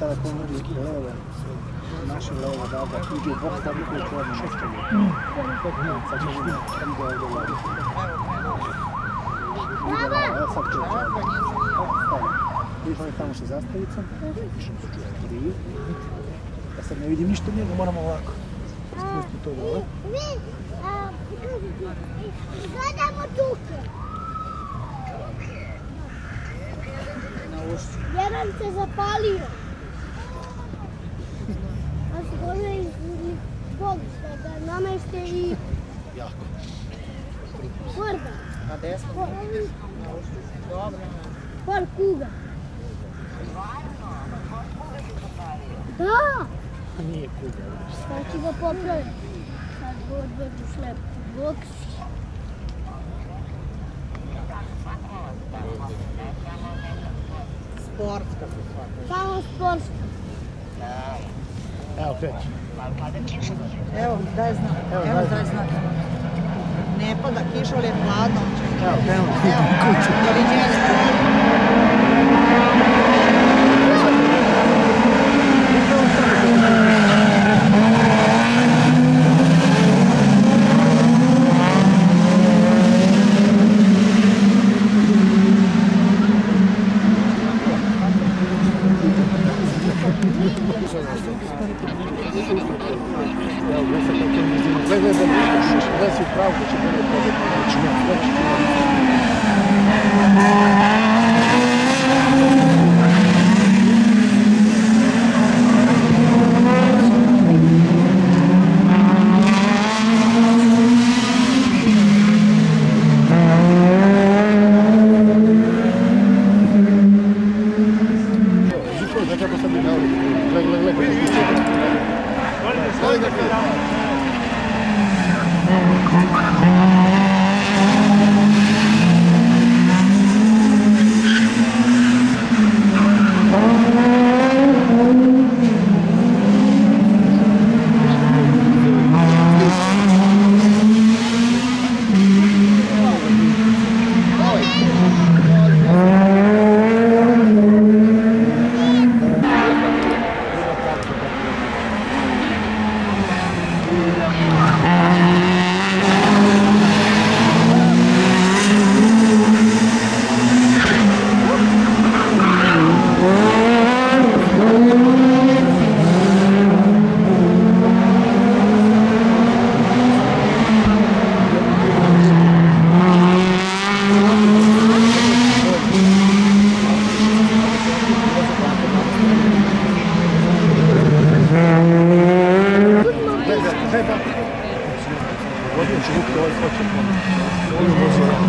sada pomeri leve, naše leve, da uđe u boks, da bi koji čovjek nastavio. Sad ćemo vidjeti, ide ovdje leve. Ide leve, evo sad čovjek čovjek. Stavljamo. Vidiš ovdje tamo sa zastavicom. Kriv. Ja sad ne vidim ništa njega, moramo ovako. Spustiti to dole. Gledamo tuke. Jedan se zapalio. A skoro je pogusta da namešte i... Jako. Korda. Na desno. Dobro. Par kuga. Da! Nije kuga. Sad ću ga popraviti. Sad ga odvedu šlep u boks. Sportska se svaka. Samo sportska. Evo, kreći. Evo, daj znak. Evo, daj znak. Ne pada kiša, ali je hladno. Evo, krenuo. Evo, doviđenja. Da si upravo da će bolje probati. Odlično, ovaj hoće.